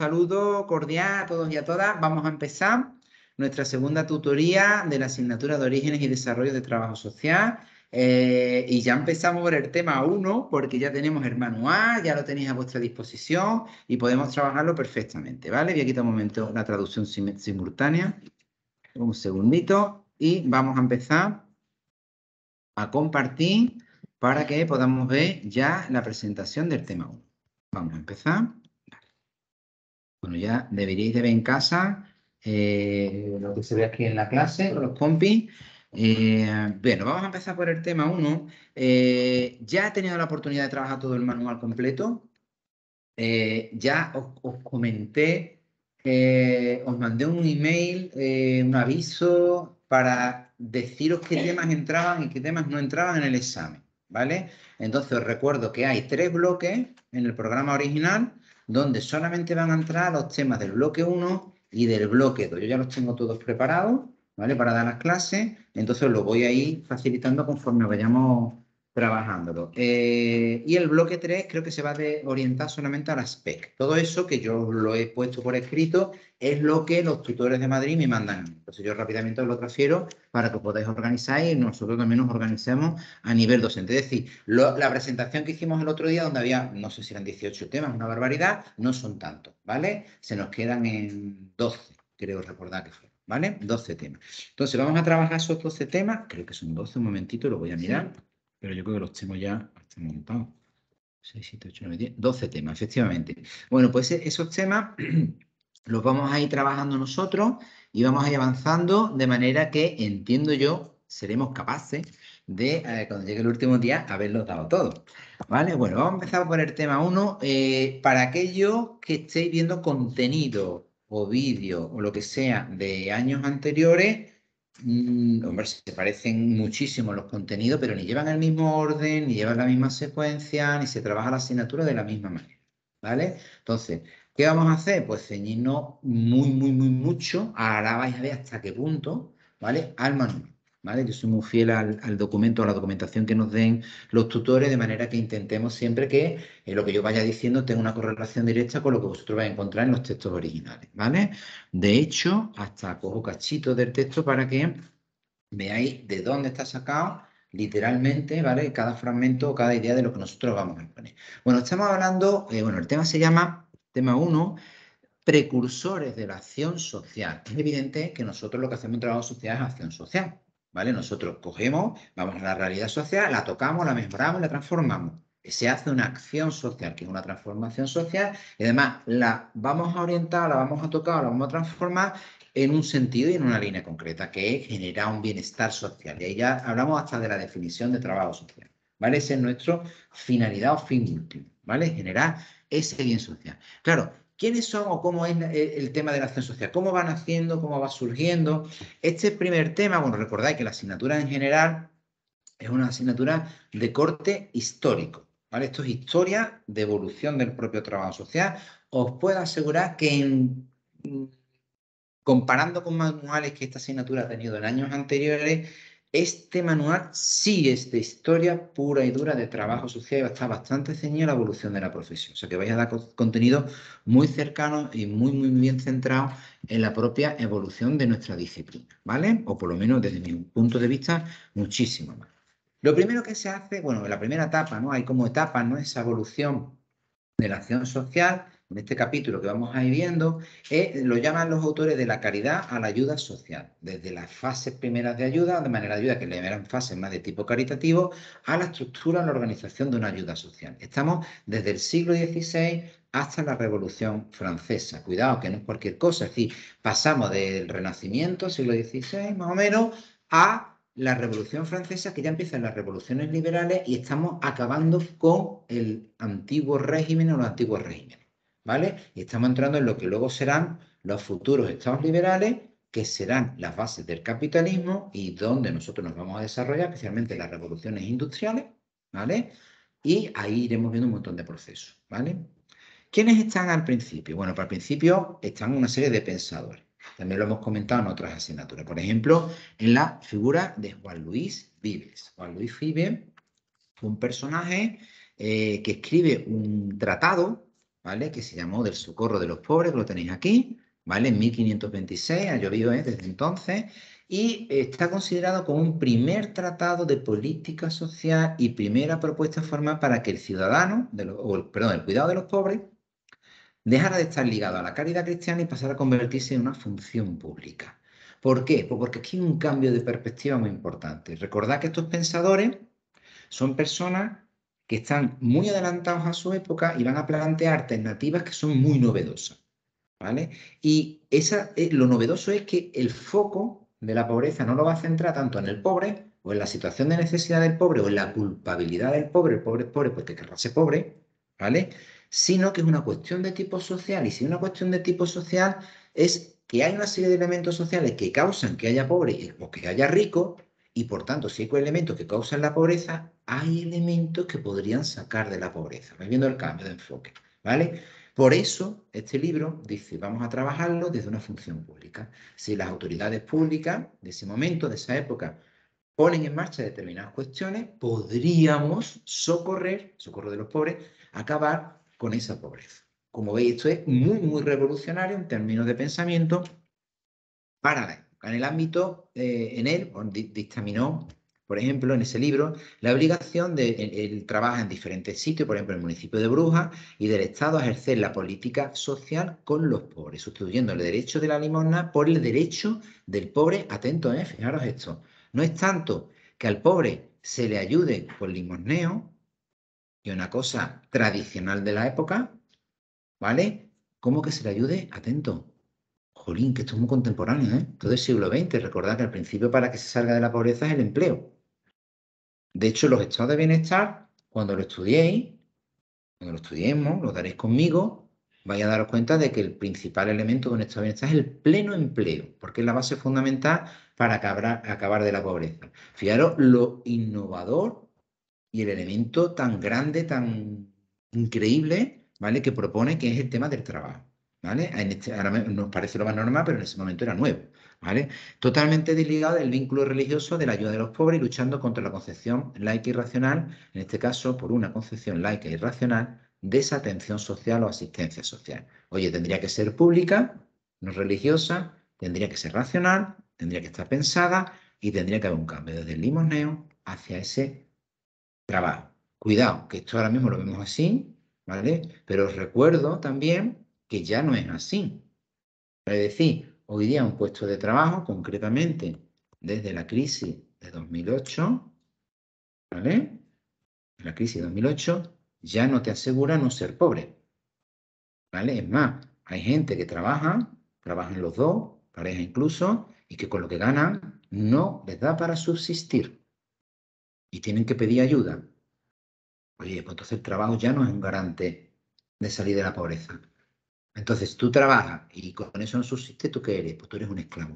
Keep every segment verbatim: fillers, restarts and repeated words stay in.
saludo cordial a todos y a todas. Vamos a empezar nuestra segunda tutoría de la asignatura de Orígenes y Desarrollo de Trabajo Social. Eh, y ya empezamos por el tema uno, porque ya tenemos el manual, ya lo tenéis a vuestra disposición y podemos trabajarlo perfectamente, ¿vale? Voy a quitar un momento la traducción sim- simultánea. Un segundito y vamos a empezar a compartir para que podamos ver ya la presentación del tema uno. Vamos a empezar. Bueno, ya deberíais de ver en casa eh, lo que se ve aquí en la clase con los compis. Eh, bueno, vamos a empezar por el tema uno. Eh, ya he tenido la oportunidad de trabajar todo el manual completo. Eh, ya os, os comenté, eh, os mandé un email, eh, un aviso para deciros qué temas entraban y qué temas no entraban en el examen, ¿vale? Entonces os recuerdo que hay tres bloques en el programa original donde solamente van a entrar los temas del bloque uno y del bloque dos. Yo ya los tengo todos preparados, ¿vale? Para dar las clases, entonces os lo voy a ir facilitando conforme vayamos trabajándolo. Eh, y el bloque tres creo que se va a de orientar solamente a las P E C. Todo eso que yo lo he puesto por escrito es lo que los tutores de Madrid me mandan. Entonces yo rápidamente os lo transfiero para que os podáis organizar y nosotros también nos organicemos a nivel docente. Es decir, lo, la presentación que hicimos el otro día, donde había, no sé si eran dieciocho temas, una barbaridad, no son tantos, ¿vale? Se nos quedan en doce, creo recordar que fue, ¿vale? doce temas. Entonces vamos a trabajar esos doce temas, creo que son doce, un momentito, lo voy a mirar. Sí. Pero yo creo que los tengo ya hasta montados. seis, siete, ocho, nueve, diez, doce temas, efectivamente. Bueno, pues esos temas los vamos a ir trabajando nosotros y vamos a ir avanzando de manera que, entiendo yo, seremos capaces de, eh, cuando llegue el último día, haberlos dado todos. ¿Vale? Bueno, vamos a empezar por el tema uno. Eh, para aquellos que estéis viendo contenido o vídeo o lo que sea de años anteriores, Mm, hombre, se parecen muchísimo los contenidos, pero ni llevan el mismo orden, ni llevan la misma secuencia, ni se trabaja la asignatura de la misma manera, ¿vale? Entonces, ¿qué vamos a hacer? Pues ceñirnos muy, muy, muy mucho, ahora vais a ver hasta qué punto, ¿vale? Al manual, ¿vale? Yo soy muy fiel al, al documento, a la documentación que nos den los tutores, de manera que intentemos siempre que eh, lo que yo vaya diciendo tenga una correlación directa con lo que vosotros vais a encontrar en los textos originales, ¿vale? De hecho, hasta cojo cachitos del texto para que veáis de dónde está sacado literalmente, ¿vale? Cada fragmento o cada idea de lo que nosotros vamos a poner. Bueno, estamos hablando, eh, bueno, el tema se llama, tema uno, precursores de la acción social. Es evidente que nosotros lo que hacemos en trabajo social es acción social, ¿vale? Nosotros cogemos, vamos a la realidad social, la tocamos, la mejoramos y la transformamos. Se hace una acción social, que es una transformación social, y además la vamos a orientar, la vamos a tocar, la vamos a transformar en un sentido y en una línea concreta, que es generar un bienestar social. Y ahí ya hablamos hasta de la definición de trabajo social, ¿vale? Esa es nuestra finalidad o fin último, ¿vale? Generar ese bien social. Claro, ¿quiénes son o cómo es el tema de la acción social? ¿Cómo van haciendo? ¿Cómo va surgiendo? Este primer tema, bueno, recordáis que la asignatura en general es una asignatura de corte histórico, ¿vale? Esto es historia de evolución del propio trabajo social. Os puedo asegurar que en, comparando con manuales que esta asignatura ha tenido en años anteriores, este manual sí es de historia pura y dura de trabajo social y está bastante ceñido a la evolución de la profesión. O sea que vais a dar contenido muy cercano y muy, muy bien centrado en la propia evolución de nuestra disciplina, ¿vale? O por lo menos desde mi punto de vista, muchísimo más. Lo primero que se hace, bueno, en la primera etapa, ¿no? Hay como etapas, ¿no? Esa evolución de la acción social, en este capítulo que vamos a ir viendo, eh, lo llaman los autores de la caridad a la ayuda social, desde las fases primeras de ayuda, de manera de ayuda, que le eran fases más de tipo caritativo, a la estructura, la organización de una ayuda social. Estamos desde el siglo dieciséis hasta la Revolución Francesa. Cuidado, que no es cualquier cosa, es decir, pasamos del Renacimiento, siglo dieciséis más o menos, a la Revolución Francesa, que ya empiezan las revoluciones liberales y estamos acabando con el antiguo régimen o los antiguos regímenes, ¿vale? Y estamos entrando en lo que luego serán los futuros estados liberales, que serán las bases del capitalismo y donde nosotros nos vamos a desarrollar, especialmente las revoluciones industriales, ¿vale? Y ahí iremos viendo un montón de procesos, ¿vale? ¿Quiénes están al principio? Bueno, para el principio están una serie de pensadores. También lo hemos comentado en otras asignaturas. Por ejemplo, en la figura de Juan Luis Vives. Juan Luis Vives fue un personaje eh, que escribe un tratado ¿vale? Que se llamó Del Socorro de los Pobres, que lo tenéis aquí, ¿vale? En mil quinientos veintiséis, ha llovido ¿eh? desde entonces, y está considerado como un primer tratado de política social y primera propuesta formal para que el ciudadano, de lo, o el, perdón, el cuidado de los pobres, dejara de estar ligado a la caridad cristiana y pasara a convertirse en una función pública. ¿Por qué? Pues porque aquí hay un cambio de perspectiva muy importante. Recordad que estos pensadores son personas que están muy adelantados a su época y van a plantear alternativas que son muy novedosas, ¿vale? Y esa, eh, lo novedoso es que el foco de la pobreza no lo va a centrar tanto en el pobre o en la situación de necesidad del pobre o en la culpabilidad del pobre, el pobre es pobre porque querrá ser pobre, ¿vale? Sino que es una cuestión de tipo social. Y si una cuestión de tipo social es que hay una serie de elementos sociales que causan que haya pobre o que haya rico, y por tanto, si hay elementos que causan la pobreza, hay elementos que podrían sacar de la pobreza. ¿Vais viendo el cambio de enfoque? ¿Vale? Por eso, este libro dice, vamos a trabajarlo desde una función pública. Si las autoridades públicas de ese momento, de esa época, ponen en marcha determinadas cuestiones, podríamos socorrer, socorro de los pobres, acabar con esa pobreza. Como veis, esto es muy, muy revolucionario en términos de pensamiento para la época. En el ámbito, eh, en él, dictaminó, por ejemplo, en ese libro, la obligación de, él, él trabaja en diferentes sitios, por ejemplo, en el municipio de Brujas, y del Estado a ejercer la política social con los pobres, sustituyendo el derecho de la limosna por el derecho del pobre. Atento, ¿eh? Fijaros esto. No es tanto que al pobre se le ayude con limosneo, que es una cosa tradicional de la época, ¿vale? Como que se le ayude, atento. Jolín, que esto es muy contemporáneo, ¿eh? Todo el siglo veinte. Recordad que al principio para que se salga de la pobreza es el empleo. De hecho, los estados de bienestar, cuando lo estudiéis, cuando lo estudiemos, lo daréis conmigo, vais a daros cuenta de que el principal elemento de un estado de bienestar es el pleno empleo, porque es la base fundamental para acabar, acabar de la pobreza. Fijaros lo innovador y el elemento tan grande, tan increíble, ¿vale? Que propone, que es el tema del trabajo, ¿vale? En este, ahora nos parece lo más normal, pero en ese momento era nuevo, ¿vale? Totalmente desligado del vínculo religioso de la ayuda de los pobres y luchando contra la concepción laica y racional, en este caso por una concepción laica y racional de esa atención social o asistencia social. Oye, tendría que ser pública, no religiosa, tendría que ser racional, tendría que estar pensada y tendría que haber un cambio desde el limosneo hacia ese trabajo. Cuidado, que esto ahora mismo lo vemos así, ¿vale? Pero os recuerdo también que ya no es así. Es decir, hoy día un puesto de trabajo, concretamente desde la crisis de dos mil ocho, ¿vale? La crisis de dos mil ocho ya no te asegura no ser pobre, ¿vale? Es más, hay gente que trabaja, trabajan los dos, pareja incluso, y que con lo que ganan no les da para subsistir y tienen que pedir ayuda. Oye, pues entonces el trabajo ya no es un garante de salir de la pobreza. Entonces tú trabajas y con eso no subsistes, ¿tú qué eres? Pues tú eres un esclavo.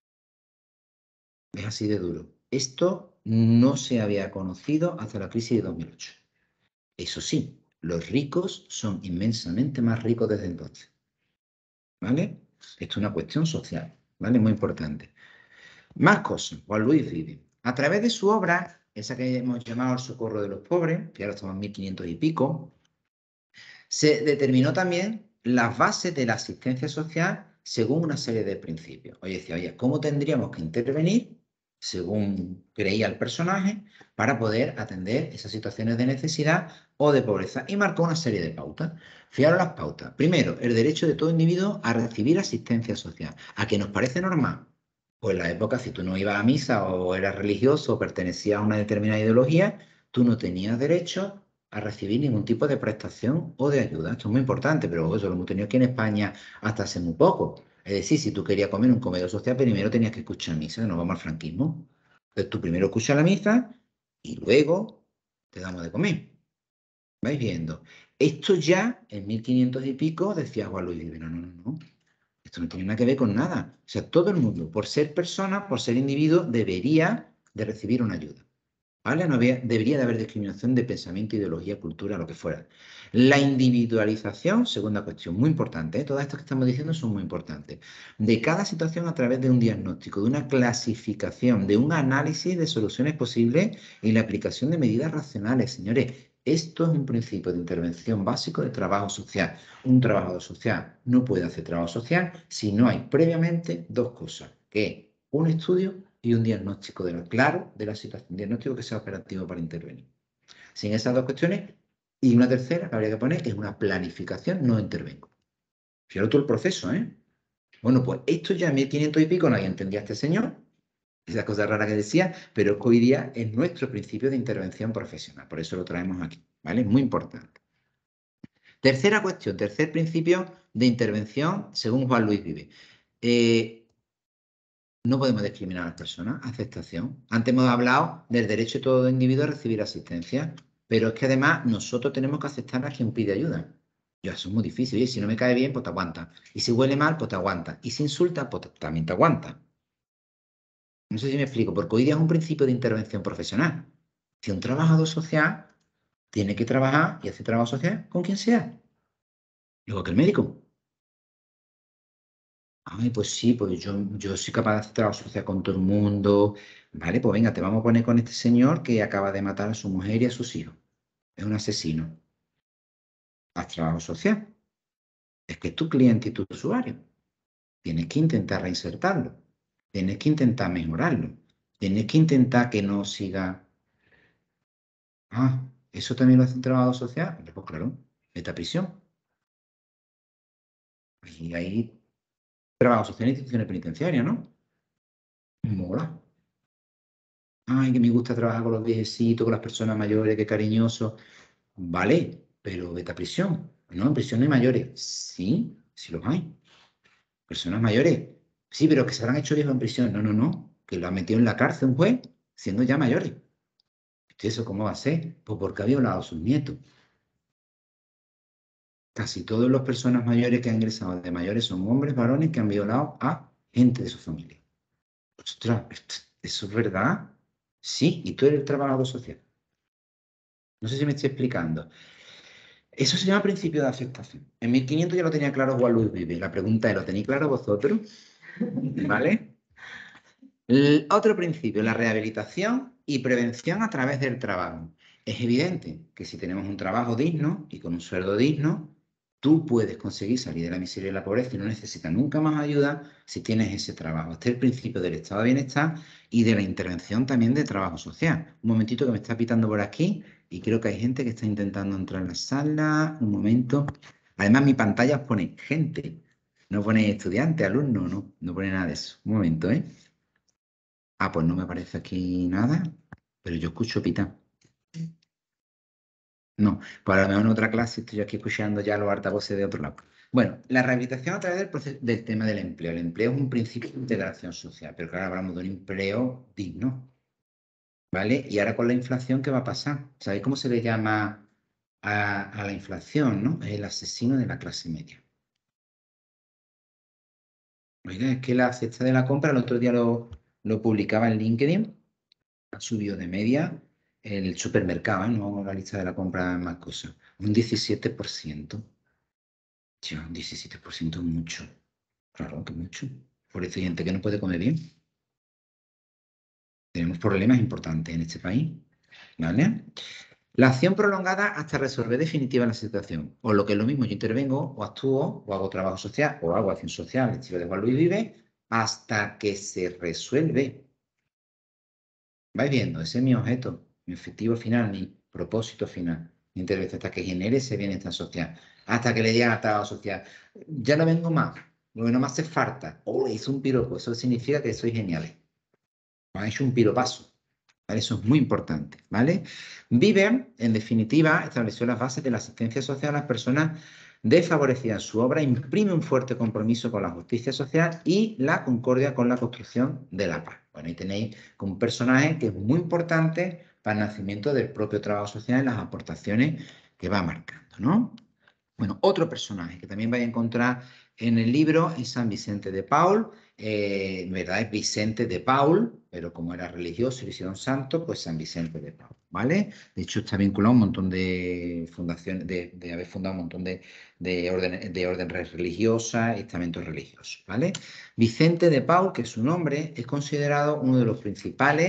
Es así de duro. Esto no se había conocido hasta la crisis de dos mil ocho. Eso sí, los ricos son inmensamente más ricos desde entonces. ¿Vale? Esto es una cuestión social, ¿vale? Muy importante. Más cosas. Juan Luis Vive. A través de su obra, esa que hemos llamado El Socorro de los Pobres, que ahora estamos en mil quinientos y pico, se determinó también las bases de la asistencia social según una serie de principios. Oye, decía, oye, ¿cómo tendríamos que intervenir, según creía el personaje, para poder atender esas situaciones de necesidad o de pobreza? Y marcó una serie de pautas. Fijaros las pautas. Primero, el derecho de todo individuo a recibir asistencia social. ¿A qué nos parece normal? Pues en la época, si tú no ibas a misa o eras religioso o pertenecías a una determinada ideología, tú no tenías derecho a recibir ningún tipo de prestación o de ayuda. Esto es muy importante, pero eso lo hemos tenido aquí en España hasta hace muy poco. Es decir, si tú querías comer en un comedor social, primero tenías que escuchar misa, no vamos al franquismo. Entonces tú primero escuchas la misa y luego te damos de comer. ¿Vais viendo? Esto ya en mil quinientos y pico decía Juan Luis Vive, no, no, no, no. Esto no tiene nada que ver con nada. O sea, todo el mundo, por ser persona, por ser individuo, debería de recibir una ayuda. ¿Vale? No había, debería de haber discriminación de pensamiento, ideología, cultura, lo que fuera. La individualización, segunda cuestión, muy importante, ¿eh? Todas estas que estamos diciendo son muy importantes. De cada situación a través de un diagnóstico, de una clasificación, de un análisis de soluciones posibles y la aplicación de medidas racionales. Señores, Esto es un principio de intervención básico de trabajo social. Un trabajador social no puede hacer trabajo social si no hay previamente dos cosas, que es un estudio y un diagnóstico de la, claro de la situación, un diagnóstico que sea operativo para intervenir. Sin esas dos cuestiones, y una tercera que habría que poner, es una planificación, no intervengo. Fíjate todo el proceso, ¿eh? Bueno, pues esto ya en mil quinientos y pico nadie entendía a este señor, esa cosa rara que decía, pero hoy día es nuestro principio de intervención profesional, por eso lo traemos aquí, ¿vale? Es muy importante. Tercera cuestión, tercer principio de intervención según Juan Luis Vive. Eh, no podemos discriminar a las personas, aceptación. Antes hemos hablado del derecho de todo individuo a recibir asistencia, pero es que además nosotros tenemos que aceptar a quien pide ayuda. Ya, eso es muy difícil. Oye, si no me cae bien, pues te aguanta. Y si huele mal, pues te aguanta. Y si insulta, pues también te aguanta. No sé si me explico, porque hoy día es un principio de intervención profesional. Si un trabajador social tiene que trabajar y hacer trabajo social con quien sea, igual que el médico. Ay, pues sí, pues yo, yo soy capaz de hacer trabajo social con todo el mundo. Vale, pues venga, te vamos a poner con este señor que acaba de matar a su mujer y a sus hijos. Es un asesino. Haz trabajo social. Es que es tu cliente y tu usuario. Tienes que intentar reinsertarlo. Tienes que intentar mejorarlo. Tienes que intentar que no siga. Ah, ¿eso también lo hace un trabajo social? Pues claro, vete a prisión. Y ahí trabajo social en instituciones penitenciarias, ¿no? Mola. Ay, que me gusta trabajar con los viejecitos, con las personas mayores, qué cariñoso. Vale, pero vete a prisión. No, en prisión no hay mayores. Sí, sí los hay. Personas mayores. Sí, pero que se habrán hecho viejos en prisión. No, no, no. Que lo ha metido en la cárcel un juez, siendo ya mayores. ¿Y eso cómo va a ser? Pues porque ha violado a sus nietos. Casi todas las personas mayores que han ingresado de mayores son hombres, varones que han violado a gente de su familia. Ostras, ¿eso es verdad? Sí, y tú eres el trabajador social. No sé si me estoy explicando. Eso se llama principio de aceptación. En mil quinientos ya lo tenía claro Juan Luis Vive. La pregunta es, ¿lo tenéis claro vosotros? ¿Vale? El otro principio, la rehabilitación y prevención a través del trabajo. Es evidente que si tenemos un trabajo digno y con un sueldo digno, tú puedes conseguir salir de la miseria y la pobreza y no necesitas nunca más ayuda si tienes ese trabajo. Este es el principio del estado de bienestar y de la intervención también de trabajo social. Un momentito que me está pitando por aquí y creo que hay gente que está intentando entrar en la sala. Un momento. Además, mi pantalla pone gente, no pone estudiante, alumno, no, no pone nada de eso. Un momento, ¿eh? Ah, pues no me aparece aquí nada, pero yo escucho pitar. No, pues a lo mejor en otra clase estoy yo aquí escuchando ya los altavoces de otro lado. Bueno, la rehabilitación a través del, proceso, del tema del empleo. El empleo es un principio de integración social, pero claro, hablamos de un empleo digno, ¿vale? Y ahora con la inflación, ¿qué va a pasar? ¿Sabéis cómo se le llama a, a la inflación, no? Es el asesino de la clase media. Oiga, es que la cesta de la compra, el otro día lo, lo publicaba en LinkedIn, ha subido de media el supermercado, ¿eh? No la lista de la compra más cosas, un diecisiete por ciento. Tío, un diecisiete por ciento es mucho. Claro que mucho. Por eso hay gente que no puede comer bien. Tenemos problemas importantes en este país. ¿Vale? La acción prolongada hasta resolver definitiva la situación. O lo que es lo mismo, yo intervengo, o actúo, o hago trabajo social, o hago acción social, el estilo de Juan Luis Vive, hasta que se resuelve. Vais viendo, ese es mi objeto, mi objetivo final, mi propósito final, mi intervención, hasta que genere ese bienestar social, hasta que le diga a trabajo social, ya no vengo más, lo que no me hace falta, oh, hizo un piropo, eso significa que soy genial, me ha hecho un piropazo, ¿vale? Eso es muy importante, ¿vale? Vive, en definitiva, estableció las bases de la asistencia social a las personas desfavorecidas. Su obra imprime un fuerte compromiso con la justicia social y la concordia con la construcción de la paz. Bueno, ahí tenéis un personaje que es muy importante para el nacimiento del propio trabajo social y las aportaciones que va marcando, ¿no? Bueno, otro personaje que también vais a encontrar en el libro es San Vicente de Paul. Eh, en verdad es Vicente de Paul, pero como era religioso y lo hicieron santo, pues San Vicente de Paul, ¿vale? De hecho, está vinculado a un montón de fundaciones, de, de haber fundado un montón de, de, orden, de órdenes religiosas, estamentos religiosos, ¿vale? Vicente de Paul, que es su nombre, es considerado uno de los principales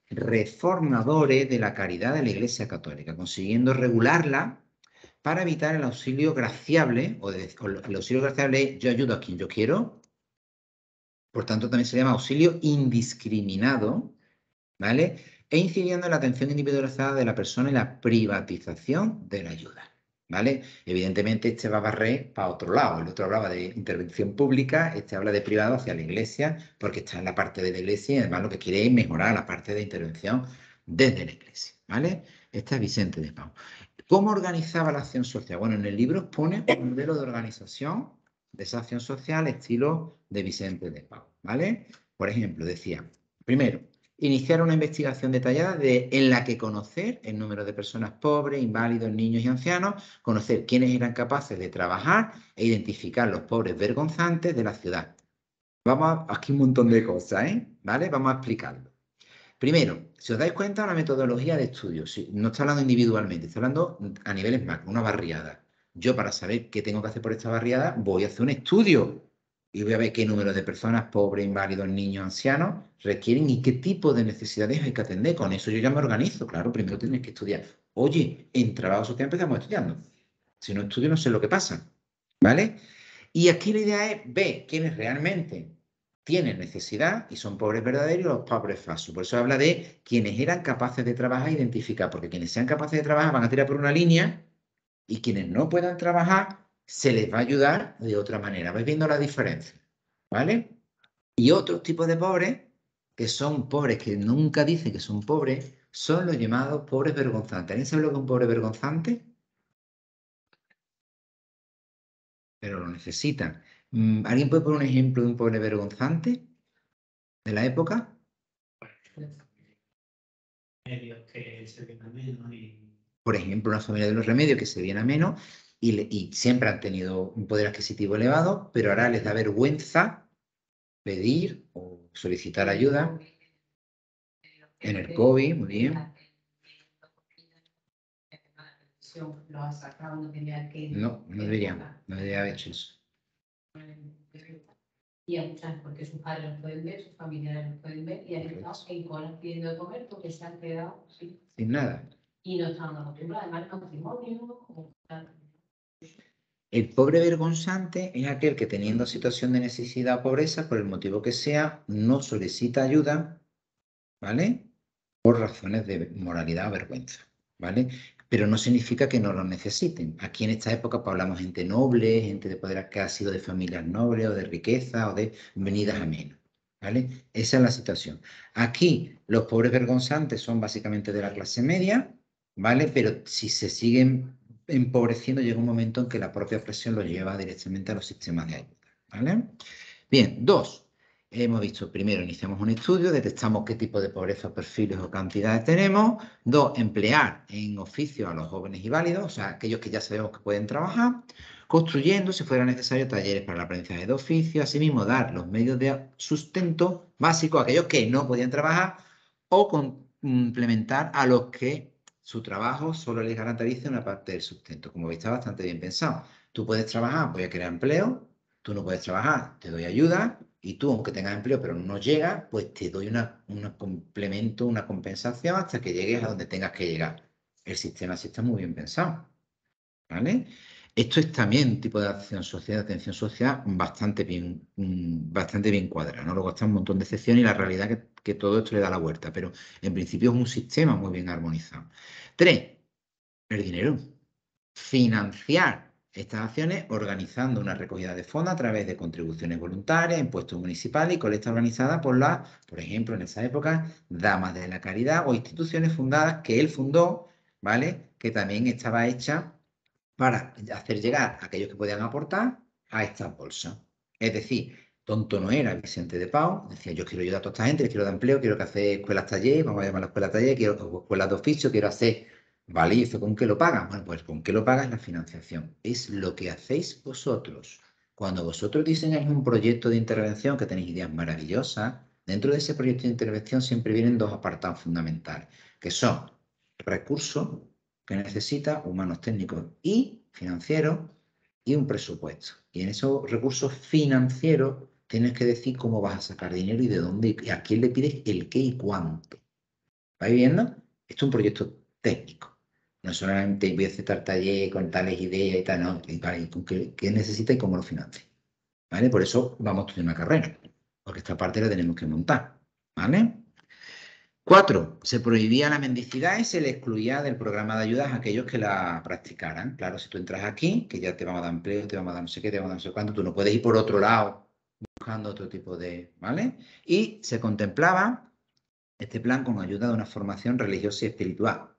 reformadores de la caridad de la Iglesia Católica, consiguiendo regularla para evitar el auxilio graciable, o, de, o el auxilio graciable es yo ayudo a quien yo quiero, por tanto también se llama auxilio indiscriminado, ¿vale? E incidiendo en la atención individualizada de la persona y la privatización de la ayuda, ¿vale? Evidentemente este va a barrer para otro lado. El otro hablaba de intervención pública, este habla de privado hacia la Iglesia, porque está en la parte de la Iglesia y además lo que quiere es mejorar la parte de intervención desde la Iglesia, ¿vale? Este es Vicente de Pau. ¿Cómo organizaba la acción social? Bueno, en el libro pone un modelo de organización de esa acción social estilo de Vicente de Pau, ¿vale? Por ejemplo, decía, primero, iniciar una investigación detallada de, en la que conocer el número de personas pobres, inválidos, niños y ancianos, conocer quiénes eran capaces de trabajar e identificar los pobres vergonzantes de la ciudad. Vamos a, aquí un montón de cosas, ¿eh? ¿Vale? Vamos a explicarlo. Primero, si os dais cuenta, una metodología de estudio. Si, no está hablando individualmente, está hablando a niveles macro, una barriada. Yo, para saber qué tengo que hacer por esta barriada, voy a hacer un estudio y voy a ver qué número de personas pobres, inválidos, niños, ancianos requieren y qué tipo de necesidades hay que atender. Con eso yo ya me organizo. Claro, primero tienes que estudiar. Oye, en trabajo social empezamos estudiando. Si no estudio, no sé lo que pasa. ¿Vale? Y aquí la idea es ver quiénes realmente tienen necesidad y son pobres verdaderos y los pobres falsos. Por eso habla de quienes eran capaces de trabajar e identificar, porque quienes sean capaces de trabajar van a tirar por una línea y quienes no puedan trabajar se les va a ayudar de otra manera. ¿Vais viendo la diferencia? ¿Vale? Y otros tipos de pobres, que son pobres que nunca dicen que son pobres, son los llamados pobres vergonzantes. ¿Alguien sabe lo que es un pobre vergonzante? Pero lo necesitan. ¿Alguien puede poner un ejemplo de un pobre vergonzante de la época? Que se ven a menos y... Por ejemplo, una familia de los remedios que se viene a menos y, le, y siempre han tenido un poder adquisitivo elevado, pero ahora les da vergüenza pedir o solicitar ayuda. En el COVID, muy bien. No, no debería, no debería haber hecho eso. Y a muchas, porque sus padres los pueden ver, sus familiares los pueden ver, y han estado en colas pidiendo de comer porque se han quedado ¿sí? Sin nada. Y no están acostumbrados, además, al matrimonio. O... El pobre vergonzante es aquel que, teniendo situación de necesidad o pobreza, por el motivo que sea, no solicita ayuda, ¿vale? Por razones de moralidad o vergüenza, ¿vale? Pero no significa que no lo necesiten. Aquí en esta época pues, hablamos de gente noble, gente de poder que ha sido de familias nobles o de riqueza o de venidas a menos, ¿vale? Esa es la situación. Aquí los pobres vergonzantes son básicamente de la clase media, ¿vale? Pero si se siguen empobreciendo llega un momento en que la propia presión los lleva directamente a los sistemas de ayuda, ¿vale? Bien, dos. Hemos visto, primero, iniciamos un estudio, detectamos qué tipo de pobreza, perfiles o cantidades tenemos. Dos, emplear en oficio a los jóvenes y válidos, o sea, aquellos que ya sabemos que pueden trabajar, construyendo, si fuera necesario, talleres para el aprendizaje de oficio. Asimismo, dar los medios de sustento básicos a aquellos que no podían trabajar o complementar a los que su trabajo solo les garantice una parte del sustento. Como veis, está bastante bien pensado. Tú puedes trabajar, voy a crear empleo. Tú no puedes trabajar, te doy ayuda, y tú, aunque tengas empleo, pero no llegas, pues te doy una, un complemento, una compensación hasta que llegues a donde tengas que llegar. El sistema sí está muy bien pensado, ¿vale? Esto es también un tipo de acción social, de atención social bastante bien, bastante bien cuadrado, ¿no? Luego está un montón de excepciones y la realidad es que, que todo esto le da la vuelta, pero en principio es un sistema muy bien armonizado. Tres, el dinero. Financiar estas acciones organizando una recogida de fondos a través de contribuciones voluntarias, impuestos municipales y colectas organizadas por las, por ejemplo, en esa época, damas de la caridad o instituciones fundadas que él fundó, ¿vale? Que también estaba hecha para hacer llegar a aquellos que podían aportar a estas bolsas. Es decir, tonto no era Vicente de Pau, decía, yo quiero ayudar a toda esta gente, les quiero dar empleo, quiero que hacer escuelas taller, vamos a llamar la escuela taller, quiero escuelas de oficio, quiero hacer... ¿Vale? ¿Y eso con qué lo pagan? Bueno, pues con qué lo pagan la financiación. Es lo que hacéis vosotros. Cuando vosotros diseñáis un proyecto de intervención, que tenéis ideas maravillosas, dentro de ese proyecto de intervención siempre vienen dos apartados fundamentales, que son recursos que necesita, humanos, técnicos y financieros, y un presupuesto. Y en esos recursos financieros tienes que decir cómo vas a sacar dinero y de dónde, y a quién le pides el qué y cuánto. ¿Vais viendo? Esto es un proyecto técnico. No solamente voy a hacer tal taller con tales ideas y tal, no. Y, vale, ¿con qué, qué necesita y cómo lo financia? ¿Vale? Por eso vamos a estudiar una carrera, porque esta parte la tenemos que montar. ¿Vale? Cuatro, se prohibía la mendicidad y se le excluía del programa de ayudas a aquellos que la practicaran. Claro, si tú entras aquí, que ya te vamos a dar empleo, te vamos a dar no sé qué, te vamos a dar no sé cuánto, tú no puedes ir por otro lado buscando otro tipo de... ¿Vale? Y se contemplaba este plan con ayuda de una formación religiosa y espiritual,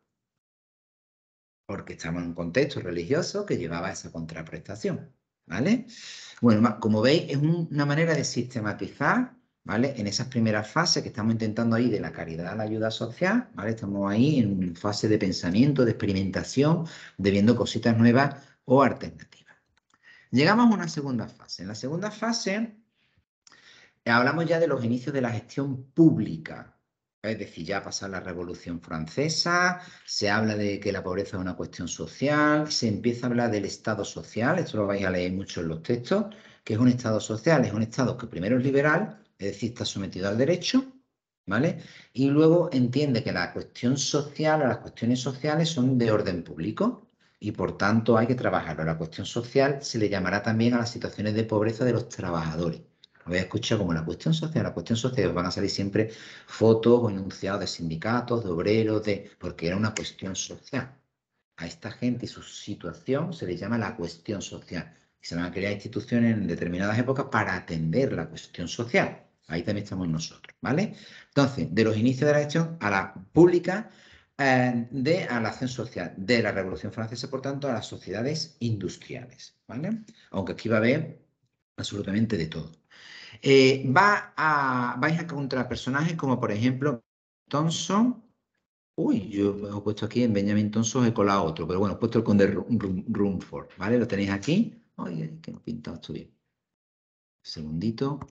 porque estamos en un contexto religioso que llevaba a esa contraprestación. ¿Vale? Bueno, como veis, es una manera de sistematizar, ¿vale? En esas primeras fases que estamos intentando ahí de la caridad a la ayuda social, ¿vale? Estamos ahí en fase de pensamiento, de experimentación, de viendo cositas nuevas o alternativas. Llegamos a una segunda fase. En la segunda fase hablamos ya de los inicios de la gestión pública. Es decir, ya ha pasado la Revolución Francesa, se habla de que la pobreza es una cuestión social, se empieza a hablar del Estado social, esto lo vais a leer mucho en los textos, que es un Estado social, es un Estado que primero es liberal, es decir, está sometido al derecho, ¿vale? Y luego entiende que la cuestión social o las cuestiones sociales son de orden público y por tanto hay que trabajarlo. La cuestión social se le llamará también a las situaciones de pobreza de los trabajadores. Lo voy a escuchar como la cuestión social. La cuestión social van a salir siempre fotos o enunciados de sindicatos, de obreros, de porque era una cuestión social. A esta gente y su situación se les llama la cuestión social. Y se van a crear instituciones en determinadas épocas para atender la cuestión social. Ahí también estamos nosotros, ¿vale? Entonces, de los inicios de la gestión a la pública, eh, de a la acción social, de la Revolución Francesa, por tanto, a las sociedades industriales, ¿vale? Aunque aquí va a haber absolutamente de todo. Eh, va a, vais a encontrar personajes como, por ejemplo, Thompson. Uy, yo he puesto aquí en Benjamin Thompson, he colado otro, pero bueno, he puesto el conde Rumford, ¿vale? Lo tenéis aquí. Oye, que no pintado esto bien. Un segundito.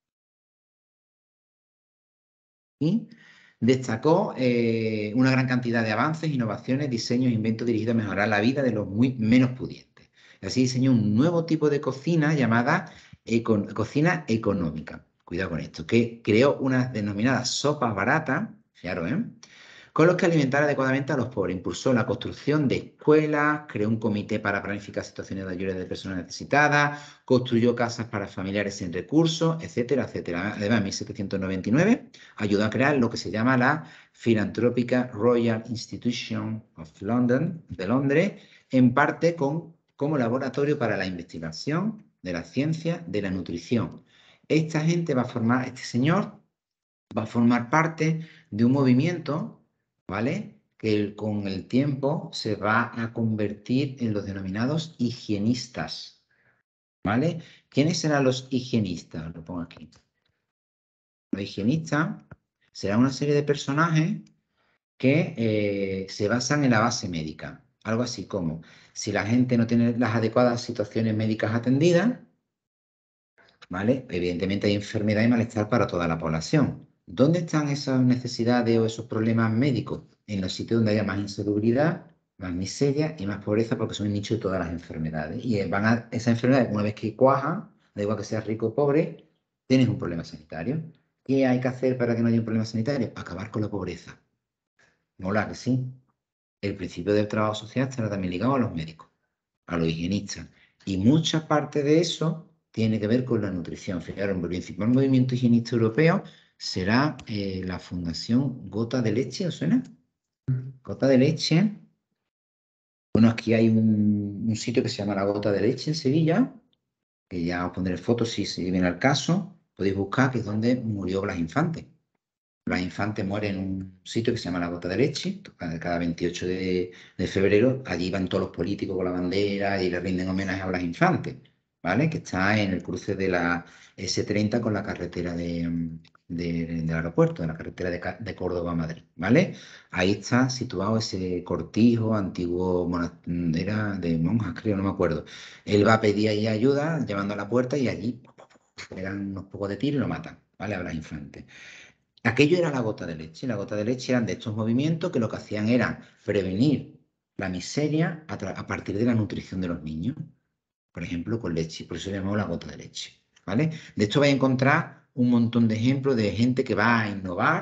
Y destacó eh, una gran cantidad de avances, innovaciones, diseños e inventos dirigidos a mejorar la vida de los muy menos pudientes. Así diseñó un nuevo tipo de cocina llamada eco cocina económica. Cuidado con esto, que creó unas denominadas sopas baratas, fijaros, ¿eh? Con los que alimentar adecuadamente a los pobres. Impulsó la construcción de escuelas, creó un comité para planificar situaciones de ayuda de personas necesitadas, construyó casas para familiares sin recursos, etcétera, etcétera. Además, en mil setecientos noventa y nueve ayudó a crear lo que se llama la Filantrópica Royal Institution of London, de Londres, en parte con, como laboratorio para la investigación de la ciencia de la nutrición. Esta gente va a formar, este señor va a formar parte de un movimiento, ¿vale? Que el, con el tiempo se va a convertir en los denominados higienistas, ¿vale? ¿Quiénes serán los higienistas? Lo pongo aquí. Los higienistas serán una serie de personajes que eh, se basan en la base médica. Algo así como, si la gente no tiene las adecuadas situaciones médicas atendidas, ¿vale? Evidentemente hay enfermedad y malestar para toda la población. ¿Dónde están esas necesidades o esos problemas médicos? En los sitios donde haya más insalubridad, más miseria y más pobreza, porque son el nicho de todas las enfermedades. Y van a, esas enfermedades, una vez que cuajan, da igual que seas rico o pobre, tienes un problema sanitario. ¿Qué hay que hacer para que no haya un problema sanitario? Acabar con la pobreza. Mola que sí. El principio del trabajo social estará también ligado a los médicos, a los higienistas. Y mucha parte de eso tiene que ver con la nutrición. Fijaros, el principal movimiento higienista europeo será eh, la Fundación Gota de Leche, ¿os suena? Gota de Leche. Bueno, aquí hay un, un sitio que se llama la Gota de Leche en Sevilla, que ya os pondré fotos si, si viene al caso. Podéis buscar, que es donde murió Blas Infante. Blas Infante muere en un sitio que se llama La Gota de Leche, cada veintiocho de, de febrero, allí van todos los políticos con la bandera y le rinden homenaje a Blas Infante, ¿vale? Que está en el cruce de la ese treinta con la carretera de, de- del aeropuerto, de la carretera de, Ca- de Córdoba a Madrid, ¿vale? Ahí está situado ese cortijo antiguo, mona- era de monjas, creo, no me acuerdo. Él va a pedir ahí ayuda, llamando a la puerta y allí le dan unos pocos de tiro y lo matan, ¿vale? A Blas Infante. Aquello era la gota de leche. La gota de leche eran de estos movimientos que lo que hacían era prevenir la miseria a, a partir de la nutrición de los niños. Por ejemplo, con leche. Por eso se llamó la gota de leche. ¿Vale? De esto vais a encontrar un montón de ejemplos de gente que va a innovar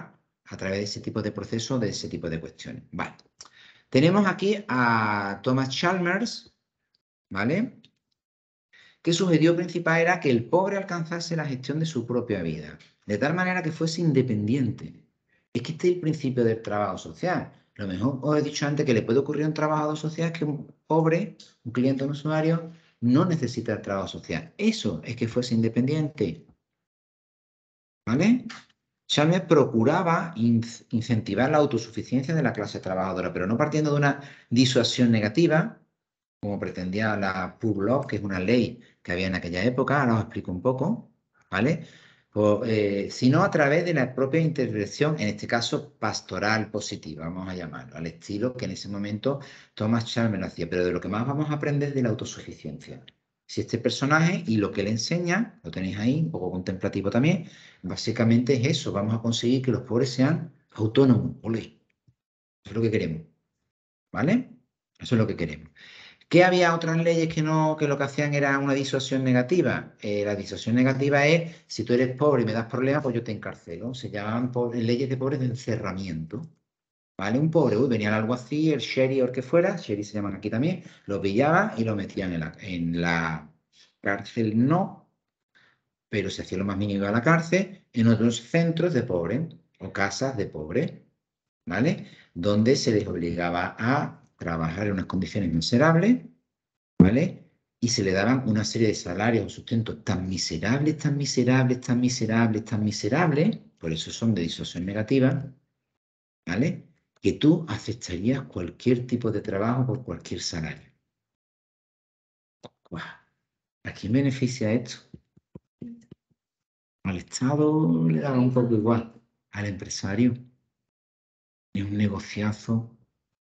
a través de ese tipo de procesos, de ese tipo de cuestiones. Vale. Tenemos aquí a Thomas Chalmers, ¿vale? Que su objetivo principal era que el pobre alcanzase la gestión de su propia vida, de tal manera que fuese independiente. Es que este es el principio del trabajo social. Lo mejor os he dicho antes que le puede ocurrir a un trabajador social es que un pobre, un cliente, un usuario, no necesita el trabajo social. Eso es que fuese independiente. ¿Vale? Chalmers procuraba in incentivar la autosuficiencia de la clase trabajadora, pero no partiendo de una disuasión negativa, como pretendía la Poor Law, que es una ley que había en aquella época, ahora os explico un poco, ¿vale? O, eh, sino a través de la propia intervención, en este caso pastoral positiva, vamos a llamarlo, al estilo que en ese momento Thomas Chalmers lo hacía, pero de lo que más vamos a aprender es de la autosuficiencia. Si este personaje y lo que le enseña, lo tenéis ahí, un poco contemplativo también, básicamente es eso, vamos a conseguir que los pobres sean autónomos, olé. Eso es lo que queremos, ¿vale? Eso es lo que queremos. ¿Qué había otras leyes que, no, que lo que hacían era una disuasión negativa? Eh, la disuasión negativa es, si tú eres pobre y me das problemas, pues yo te encarcelo. Se llamaban pobre, leyes de pobres de encerramiento. ¿Vale? Un pobre, uy, venía el alguacil, el sheriff o el que fuera, sheriff se llaman aquí también, lo pillaba y lo metían en la, en la cárcel, no, pero se hacía lo más mínimo a la cárcel, en otros centros de pobres o casas de pobres, ¿vale? Donde se les obligaba a trabajar en unas condiciones miserables, ¿vale? Y se le daban una serie de salarios o sustentos tan miserables, tan miserables, tan miserables, tan miserables, por eso son de disuasión negativa, ¿vale? Que tú aceptarías cualquier tipo de trabajo por cualquier salario. ¡Guau! ¿A quién beneficia esto? Al Estado le daba un poco igual, al empresario. Es un negociazo.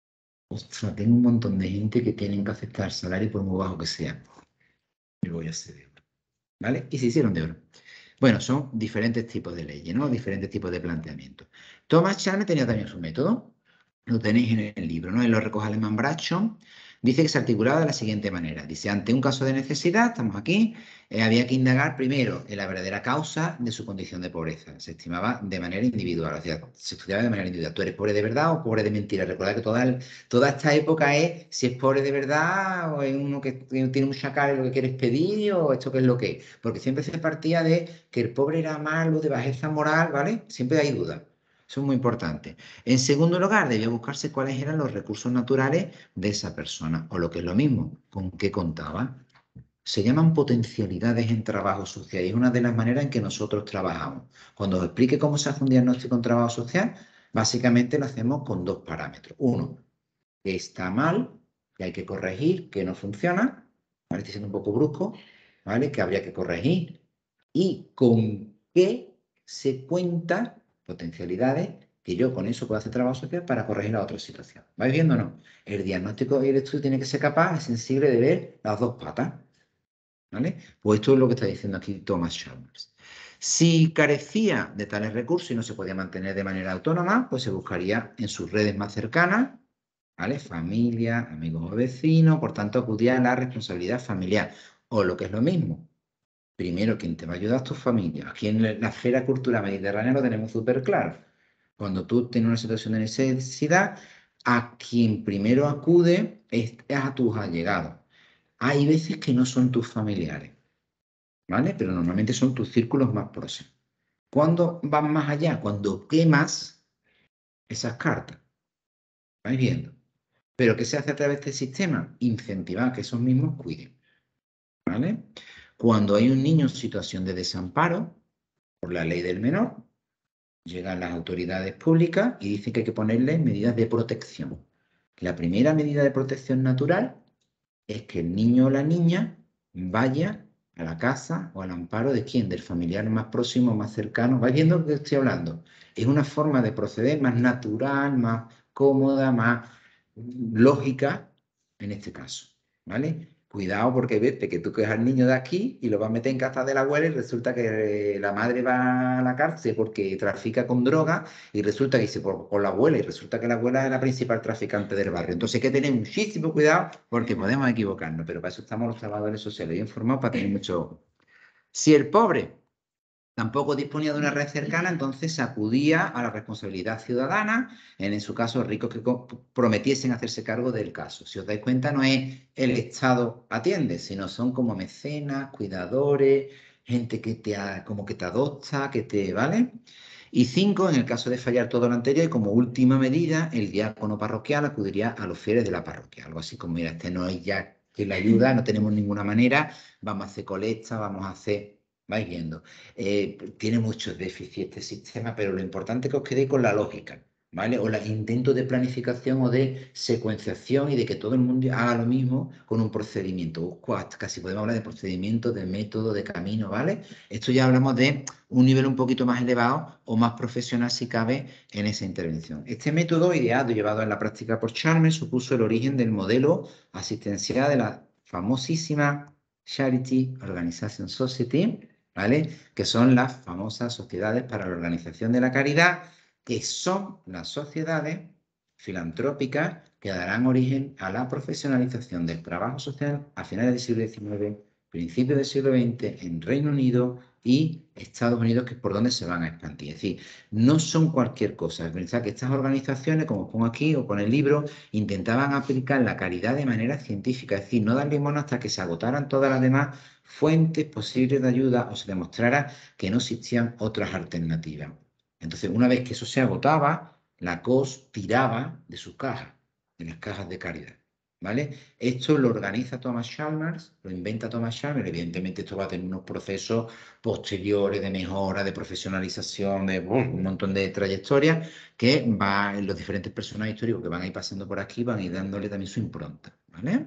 Ostras, tengo un montón de gente que tienen que aceptar salario por muy bajo que sea. Me voy a hacer de oro. ¿Vale? Y se hicieron de oro. Bueno, son diferentes tipos de leyes, ¿no? Diferentes tipos de planteamientos. Thomas Chalmers tenía también su método. Lo tenéis en el libro, ¿no? En lo recoge Alemán Bracho. Dice que se articulaba de la siguiente manera. Dice, ante un caso de necesidad, estamos aquí, eh, había que indagar primero en la verdadera causa de su condición de pobreza. Se estimaba de manera individual, o sea, se estudiaba de manera individual. ¿Tú eres pobre de verdad o pobre de mentira? Recordad que toda, el, toda esta época es si es pobre de verdad o es uno que tiene mucha cara y lo que quieres pedir o esto qué es lo que es. Porque siempre se partía de que el pobre era malo, de bajeza moral, ¿vale? Siempre hay dudas. Eso es muy importante. En segundo lugar, debía buscarse cuáles eran los recursos naturales de esa persona, o lo que es lo mismo, con qué contaba. Se llaman potencialidades en trabajo social y es una de las maneras en que nosotros trabajamos. Cuando os explique cómo se hace un diagnóstico en trabajo social, básicamente lo hacemos con dos parámetros. Uno, que está mal, que hay que corregir, que no funciona, ¿vale? Estoy siendo un poco brusco, ¿vale? Que habría que corregir. Y con qué se cuenta potencialidades que yo con eso puedo hacer trabajo social para corregir la otra situación. ¿Vais viendo o no? El diagnóstico y el estudio tiene que ser capaz, es sensible de ver las dos patas. ¿Vale? Pues esto es lo que está diciendo aquí Thomas Chalmers. Si carecía de tales recursos y no se podía mantener de manera autónoma, pues se buscaría en sus redes más cercanas, ¿vale? Familia, amigos o vecinos, por tanto acudía a la responsabilidad familiar. O lo que es lo mismo, primero, quien te va a ayudar es tu familia. Aquí en la esfera cultural mediterránea lo tenemos súper claro. Cuando tú tienes una situación de necesidad, a quien primero acude es a tus allegados. Hay veces que no son tus familiares, ¿vale? Pero normalmente son tus círculos más próximos. ¿Cuándo van más allá? Cuando quemas esas cartas. ¿Vais viendo? ¿Pero qué se hace a través del sistema? Incentivar que esos mismos cuiden, ¿vale? Cuando hay un niño en situación de desamparo, por la ley del menor, llegan las autoridades públicas y dicen que hay que ponerle medidas de protección. La primera medida de protección natural es que el niño o la niña vaya a la casa o al amparo de quién, del familiar más próximo, más cercano. ¿Vais viendo lo que estoy hablando? Es una forma de proceder más natural, más cómoda, más lógica en este caso, ¿vale? Cuidado porque vete que tú coges al niño de aquí y lo vas a meter en casa de la abuela y resulta que la madre va a la cárcel porque trafica con droga y resulta que dice por, por la abuela y resulta que la abuela es la principal traficante del barrio. Entonces hay que tener muchísimo cuidado porque podemos equivocarnos, pero para eso estamos los trabajadores sociales y informados para tener mucho ojo. Si el pobre Tampoco disponía de una red cercana, entonces acudía a la responsabilidad ciudadana, en su caso ricos que prometiesen hacerse cargo del caso. Si os dais cuenta, no es el Estado atiende, sino son como mecenas, cuidadores, gente que te, como que te adopta, que te, ¿vale? Y cinco, en el caso de fallar todo lo anterior, y como última medida, el diácono parroquial acudiría a los fieles de la parroquia. Algo así como, mira, este no es ya que le ayuda, no tenemos ninguna manera, vamos a hacer colecta, vamos a hacer... Vais viendo. Eh, tiene muchos déficits este sistema, pero lo importante es que os quedéis con la lógica, ¿vale? O el intento de planificación o de secuenciación y de que todo el mundo haga lo mismo con un procedimiento. Casi podemos hablar de procedimiento, de método, de camino, ¿vale? Esto ya hablamos de un nivel un poquito más elevado o más profesional si cabe en esa intervención. Este método, ideado y llevado en la práctica por Chalmers, supuso el origen del modelo asistencial de la famosísima Charity Organization Society, ¿vale? Que son las famosas sociedades para la organización de la caridad, que son las sociedades filantrópicas que darán origen a la profesionalización del trabajo social a finales del siglo diecinueve, principios del siglo veinte en Reino Unido y Estados Unidos, que es por donde se van a expandir. Es decir, no son cualquier cosa. Pensad que estas organizaciones, como os pongo aquí o con el libro, intentaban aplicar la caridad de manera científica, es decir, no dar limón hasta que se agotaran todas las demás fuentes posibles de ayuda o se demostrara que no existían otras alternativas. Entonces, una vez que eso se agotaba, la C O S tiraba de sus cajas, de las cajas de caridad. ¿Vale? Esto lo organiza Thomas Chalmers, lo inventa Thomas Chalmers. Evidentemente esto va a tener unos procesos posteriores de mejora, de profesionalización, de uh, un montón de trayectorias que va en los diferentes personajes históricos que van a ir pasando por aquí, van a ir dándole también su impronta. ¿Vale?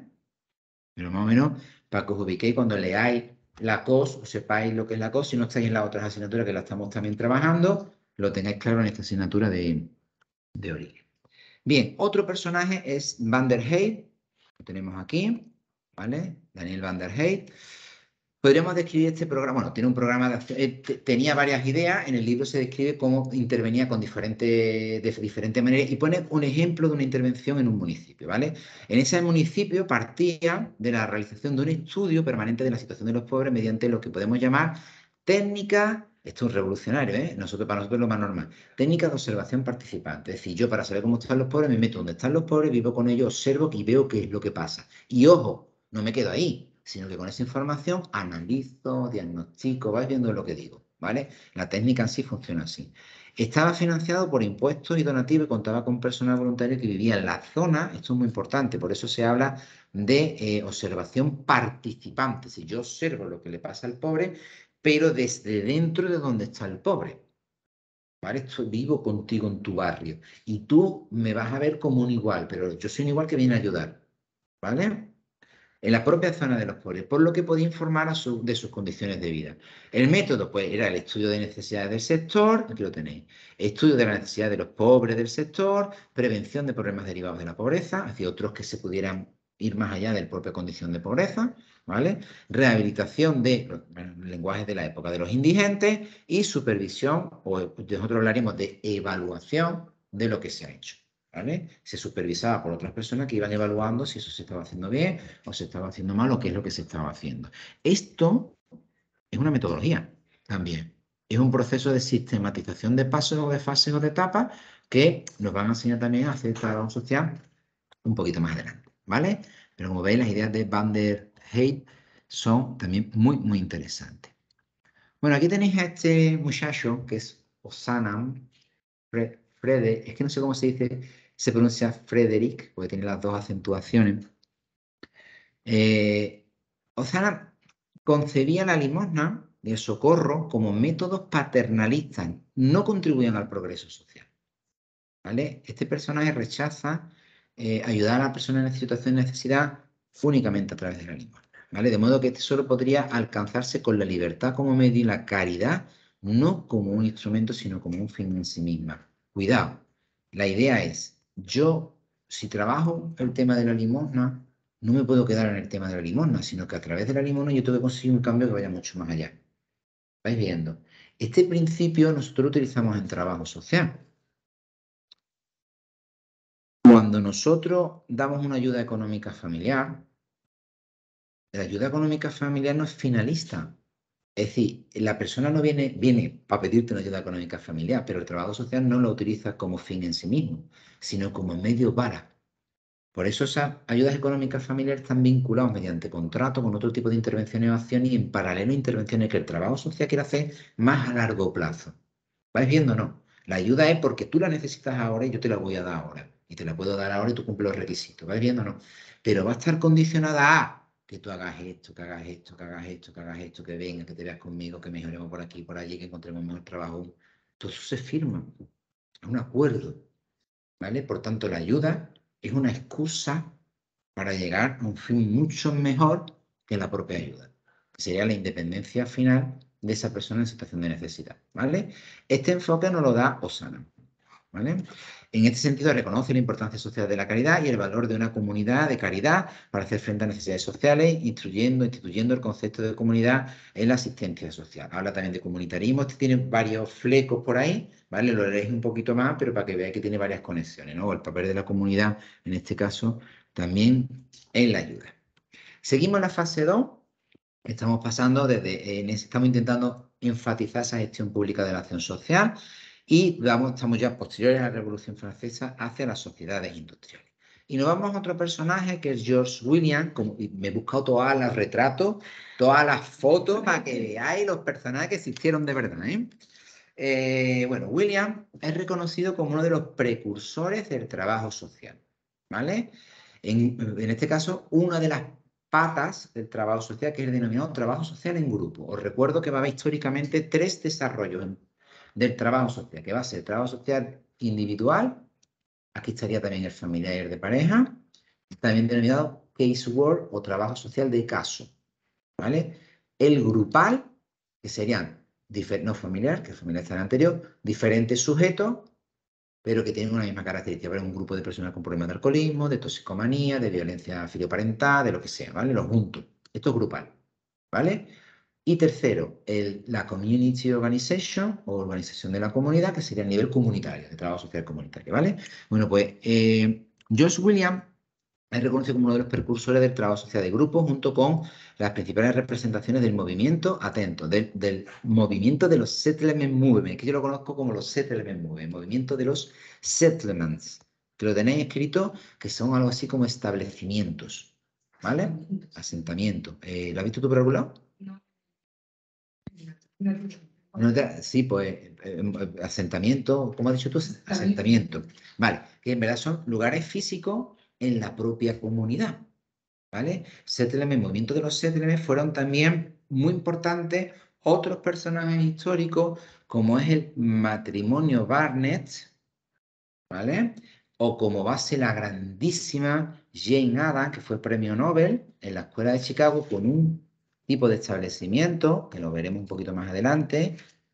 Pero más o menos para que os ubiquéis cuando leáis la C O S, o sepáis lo que es la C O S, si no estáis en las otras asignaturas que la estamos también trabajando, lo tengáis claro en esta asignatura de, de origen. Bien, otro personaje es Van der Heijden, lo tenemos aquí, ¿vale? Daniel Van der Heijden. Podríamos describir este programa, bueno, tiene un programa de acción, eh, tenía varias ideas, en el libro se describe cómo intervenía con diferentes, de diferentes maneras y pone un ejemplo de una intervención en un municipio, ¿vale? En ese municipio partía de la realización de un estudio permanente de la situación de los pobres mediante lo que podemos llamar técnicas, esto es revolucionario, ¿eh? Nosotros, para nosotros es lo más normal, técnicas de observación participante, es decir, yo para saber cómo están los pobres me meto donde están los pobres, vivo con ellos, observo y veo qué es lo que pasa. Y ojo, no me quedo ahí, sino que con esa información analizo, diagnostico, vais viendo lo que digo, ¿vale? La técnica en sí funciona así. Estaba financiado por impuestos y donativos y contaba con personal voluntario que vivía en la zona, esto es muy importante, por eso se habla de eh, observación participante, si yo observo lo que le pasa al pobre, pero desde dentro de donde está el pobre. ¿Vale? Estoy vivo contigo en tu barrio y tú me vas a ver como un igual, pero yo soy un igual que viene a ayudar, ¿vale? En la propia zona de los pobres, por lo que podía informar a su, de sus condiciones de vida. El método, pues, era el estudio de necesidades del sector, aquí lo tenéis, estudio de las necesidades de los pobres del sector, prevención de problemas derivados de la pobreza, es decir, otros que se pudieran ir más allá de la propia condición de pobreza, ¿vale? Rehabilitación de los lenguajes de la época de los indigentes y supervisión, o nosotros hablaríamos de evaluación de lo que se ha hecho. ¿Vale? Se supervisaba por otras personas que iban evaluando si eso se estaba haciendo bien o se estaba haciendo mal o qué es lo que se estaba haciendo. Esto es una metodología también. Es un proceso de sistematización de pasos o de fases o de etapas que nos van a enseñar también a hacer trabajo social un poquito más adelante, ¿vale? Pero como veis, las ideas de Van der Heijden son también muy, muy interesantes. Bueno, aquí tenéis a este muchacho que es Ozanam Frede, es que no sé cómo se dice, se pronuncia Frederick, porque tiene las dos acentuaciones. Eh, Ozanam concebía la limosna y el socorro como métodos paternalistas, no contribuían al progreso social. ¿Vale? Este personaje rechaza eh, ayudar a la persona en situación de necesidad únicamente a través de la limosna. ¿Vale? De modo que este solo podría alcanzarse con la libertad como medio y la caridad, no como un instrumento, sino como un fin en sí misma. Cuidado, la idea es, yo, si trabajo el tema de la limosna, no me puedo quedar en el tema de la limosna, sino que a través de la limosna yo tengo que conseguir un cambio que vaya mucho más allá. ¿Vais viendo? Este principio nosotros lo utilizamos en trabajo social. Cuando nosotros damos una ayuda económica familiar, la ayuda económica familiar no es finalista, Es decir, la persona no viene, viene para pedirte una ayuda económica familiar, pero el trabajo social no lo utiliza como fin en sí mismo, sino como medio para. Por eso esas ayudas económicas familiares están vinculadas mediante contrato con otro tipo de intervenciones o acciones y en paralelo intervenciones que el trabajo social quiere hacer más a largo plazo. ¿Vais viendo o no? La ayuda es porque tú la necesitas ahora y yo te la voy a dar ahora. Y te la puedo dar ahora y tú cumples los requisitos. ¿Vais viendo o no? Pero va a estar condicionada a que tú hagas esto, que hagas esto, que hagas esto, que hagas esto, que venga, que te veas conmigo, que mejoremos por aquí, por allí, que encontremos mejor trabajo. Todo eso se firma. Es un acuerdo. ¿Vale? Por tanto, la ayuda es una excusa para llegar a un fin mucho mejor que la propia ayuda, que sería la independencia final de esa persona en situación de necesidad, ¿vale? Este enfoque nos lo da Osana, ¿vale? En este sentido, reconoce la importancia social de la caridad y el valor de una comunidad de caridad para hacer frente a necesidades sociales, instruyendo, instituyendo el concepto de comunidad en la asistencia social. Habla también de comunitarismo, este tiene varios flecos por ahí, ¿vale? Lo leéis un poquito más, pero para que veáis que tiene varias conexiones, ¿no? El papel de la comunidad, en este caso, también en la ayuda. Seguimos en la fase dos. Estamos pasando desde, en, estamos intentando enfatizar esa gestión pública de la acción social y vamos, estamos ya posteriores a la Revolución Francesa hacia las sociedades industriales. Y nos vamos a otro personaje que es George William, como, y me he buscado todas las retratos, todas las fotos para que veáis los personajes que existieron de verdad, ¿eh? Eh, bueno, William es reconocido como uno de los precursores del trabajo social, ¿vale? En, en este caso, una de las patas del trabajo social, que es el denominado trabajo social en grupo. Os recuerdo que va a haber históricamente tres desarrollos del trabajo social, que va a ser el trabajo social individual, aquí estaría también el familiar y el de pareja, también denominado casework o trabajo social de caso, ¿vale? El grupal, que serían no familiar, que el familiar está en el anterior, diferentes sujetos, pero que tienen una misma característica, ¿vale? Un grupo de personas con problemas de alcoholismo, de toxicomanía, de violencia filioparental, de lo que sea, ¿vale? Los juntos. Esto es grupal, ¿vale? Y tercero, el, la community organization o organización de la comunidad, que sería a nivel comunitario, de trabajo social comunitario, ¿vale? Bueno, pues eh, Josh Williams es reconocido como uno de los precursores del trabajo social de grupo, junto con las principales representaciones del movimiento, atento, del, del movimiento de los settlement movements, que yo lo conozco como los settlement movements, movimiento de los settlements, que lo tenéis escrito, que son algo así como establecimientos, ¿vale? Asentamiento. Eh, ¿Lo has visto tú por algún lado? No. No te- sí, pues eh, eh, asentamiento, ¿cómo has dicho tú? Asentamiento. Vale, que en verdad son lugares físicos en la propia comunidad, ¿vale? Settlement, movimiento de los settlements fueron también muy importantes otros personajes históricos, como es el matrimonio Barnett, ¿vale? O como base la grandísima Jane Addams, que fue premio Nobel en la Escuela de Chicago con un tipo de establecimiento, que lo veremos un poquito más adelante,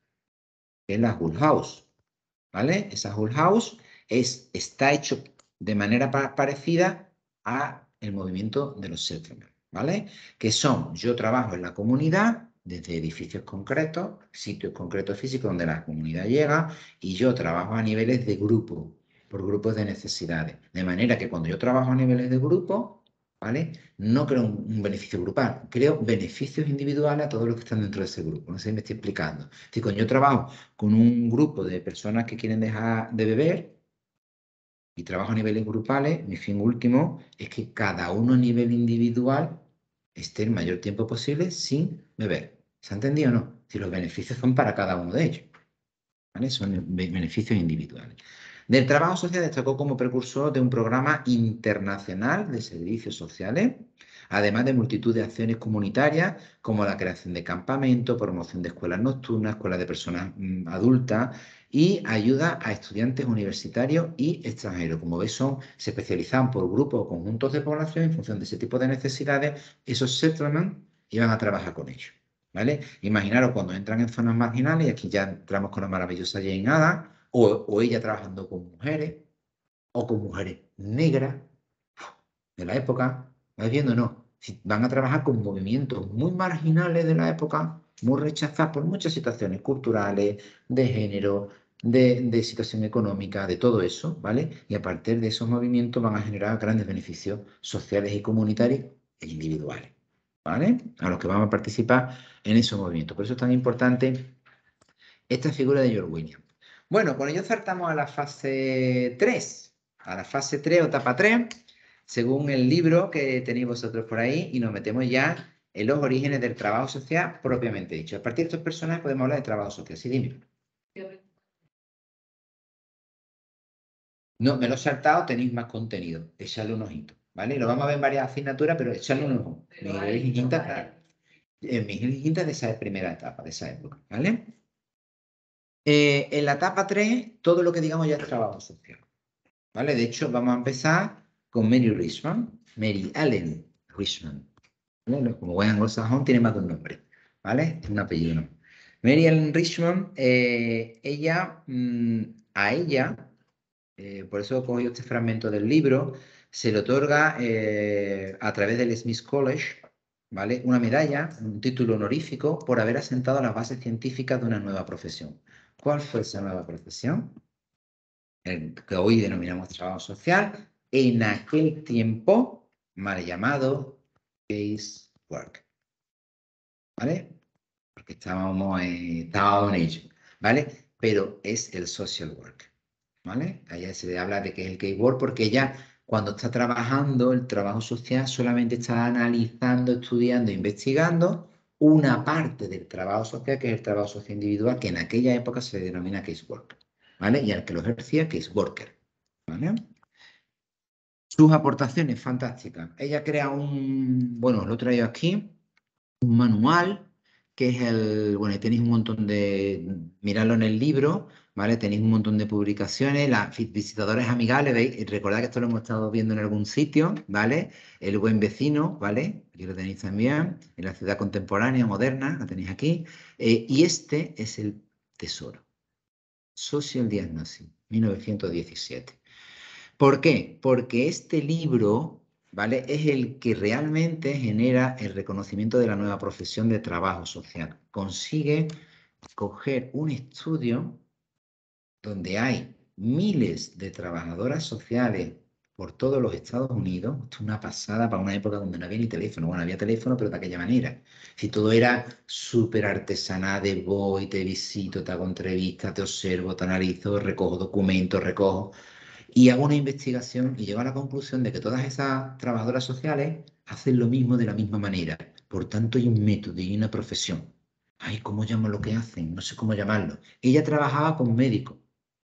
que es la Hull House, ¿vale? Esa Hull House es, está hecho de manera pa parecida a el movimiento de los settlements, ¿vale? Que son, yo trabajo en la comunidad, desde edificios concretos, sitios concretos físicos donde la comunidad llega, y yo trabajo a niveles de grupo, por grupos de necesidades. De manera que cuando yo trabajo a niveles de grupo, ¿vale? No creo un, un beneficio grupal, creo beneficios individuales a todos los que están dentro de ese grupo. No sé si me estoy explicando. Es decir, cuando yo trabajo con un grupo de personas que quieren dejar de beber y trabajo a niveles grupales, mi fin último es que cada uno a nivel individual esté el mayor tiempo posible sin beber. ¿Se ha entendido o no? Si los beneficios son para cada uno de ellos, ¿vale? Son beneficios individuales. Del trabajo social destacó como precursor de un programa internacional de servicios sociales, además de multitud de acciones comunitarias como la creación de campamentos, promoción de escuelas nocturnas, escuelas de personas mm, adultas y ayuda a estudiantes universitarios y extranjeros. Como ves, son, se especializan por grupos o conjuntos de población en función de ese tipo de necesidades. Esos settlements iban a trabajar con ellos, ¿vale? Imaginaros cuando entran en zonas marginales, y aquí ya entramos con la maravillosa Jane Addams, o, o ella trabajando con mujeres, o con mujeres negras de la época, ¿vais viendo? No, si van a trabajar con movimientos muy marginales de la época, muy rechazados por muchas situaciones culturales, de género, de, de situación económica, de todo eso, ¿vale? Y a partir de esos movimientos van a generar grandes beneficios sociales y comunitarios e individuales, ¿vale? A los que van a participar en esos movimientos. Por eso es tan importante esta figura de George Williams. Bueno, con ello saltamos a la fase tres, a la fase tres o etapa tres, según el libro que tenéis vosotros por ahí, y nos metemos ya en los orígenes del trabajo social propiamente dicho. A partir de estos personajes podemos hablar de trabajo social. Sí, dime. No, me lo he saltado, tenéis más contenido. Echadle un ojito, ¿vale? Lo vamos a ver en varias asignaturas, pero echadle un ojo. Miguel y Quinta, claro. Miguel y Quinta de esa primera etapa, de esa época, ¿vale? Eh, en la etapa tres, todo lo que digamos ya es trabajo social, ¿vale? De hecho, vamos a empezar con Mary Richmond, Mary Ellen Richmond, ¿vale? Como buen anglosajón, tiene más de un nombre, ¿vale? Es un apellido, ¿no? Mary Ellen Richmond, eh, ella, mmm, a ella, eh, por eso he cogido este fragmento del libro, se le otorga eh, a través del Smith College, ¿vale? Una medalla, un título honorífico por haber asentado las bases científicas de una nueva profesión. ¿Cuál fue esa nueva profesión? El que hoy denominamos trabajo social, en aquel tiempo mal llamado casework, ¿vale? Porque estábamos en, estábamos en ello, ¿vale? Pero es el social work, ¿vale? Allá se habla de que es el casework porque ella, cuando está trabajando, el trabajo social solamente está analizando, estudiando, investigando una parte del trabajo social, que es el trabajo social individual, que en aquella época se denomina casework, ¿vale? Y al que lo ejercía, caseworker, ¿vale? Sus aportaciones fantásticas. Ella crea un, bueno, lo he traído aquí, un manual, que es el, bueno, tenéis un montón de, miradlo en el libro, ¿vale? Tenéis un montón de publicaciones, las visitadores amigables, ¿veis? Recordad que esto lo hemos estado viendo en algún sitio, ¿vale? El buen vecino, ¿vale? Aquí lo tenéis también, en la ciudad contemporánea, moderna, la tenéis aquí. Eh, y este es el tesoro. Social Diagnosis, mil novecientos diecisiete. ¿Por qué? Porque este libro, ¿vale? Es el que realmente genera el reconocimiento de la nueva profesión de trabajo social. Consigue coger un estudio donde hay miles de trabajadoras sociales por todos los Estados Unidos. Esto es una pasada para una época donde no había ni teléfono. Bueno, había teléfono, pero de aquella manera. Si todo era súper artesanal, de voy, te visito, te hago entrevistas, te observo, te analizo, recojo documentos, recojo... Y hago una investigación y llego a la conclusión de que todas esas trabajadoras sociales hacen lo mismo de la misma manera. Por tanto, hay un método y una profesión. Ay, ¿cómo llamo lo que hacen? No sé cómo llamarlo. Ella trabajaba con médicos.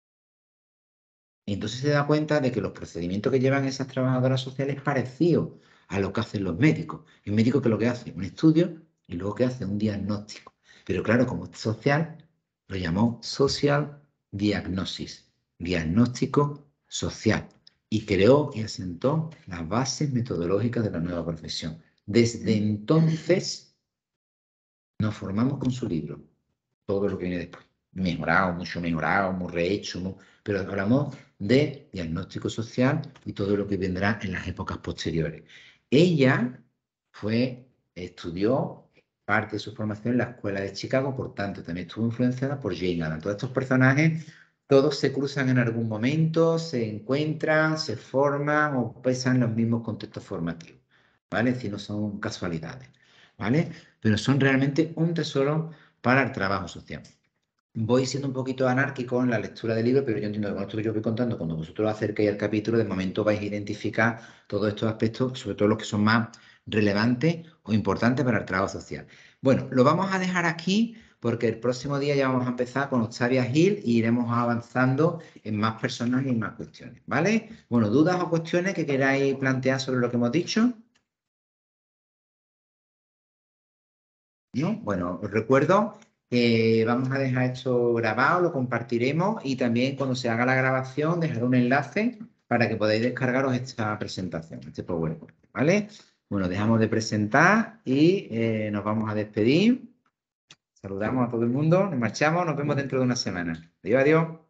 Y entonces se da cuenta de que los procedimientos que llevan esas trabajadoras sociales es parecido a lo que hacen los médicos. El médico que lo que hace un estudio y luego que hace un diagnóstico. Pero claro, como es social, lo llamó social diagnosis, diagnóstico social. Y creó y asentó las bases metodológicas de la nueva profesión. Desde entonces nos formamos con su libro, todo lo que viene después. Mejorado, mucho mejorado, muy rehecho, muy... pero hablamos de diagnóstico social y todo lo que vendrá en las épocas posteriores. Ella fue, estudió parte de su formación en la Escuela de Chicago, por tanto también estuvo influenciada por Jane Addams. Todos estos personajes, todos se cruzan en algún momento, se encuentran, se forman o pesan los mismos contextos formativos, ¿vale? Si no son casualidades, ¿vale? Pero son realmente un tesoro para el trabajo social. Voy siendo un poquito anárquico en la lectura del libro, pero yo entiendo que con esto que yo voy contando, cuando vosotros acerquéis al capítulo, de momento vais a identificar todos estos aspectos, sobre todo los que son más relevantes o importantes para el trabajo social. Bueno, lo vamos a dejar aquí porque el próximo día ya vamos a empezar con Octavia Hill y iremos avanzando en más personas y en más cuestiones, ¿vale? Bueno, ¿dudas o cuestiones que queráis plantear sobre lo que hemos dicho? ¿No? Bueno, os recuerdo que vamos a dejar esto grabado, lo compartiremos y también cuando se haga la grabación dejaré un enlace para que podáis descargaros esta presentación, este PowerPoint, ¿vale? Bueno, dejamos de presentar y eh, nos vamos a despedir. Saludamos a todo el mundo, nos marchamos, nos vemos dentro de una semana. Adiós, adiós.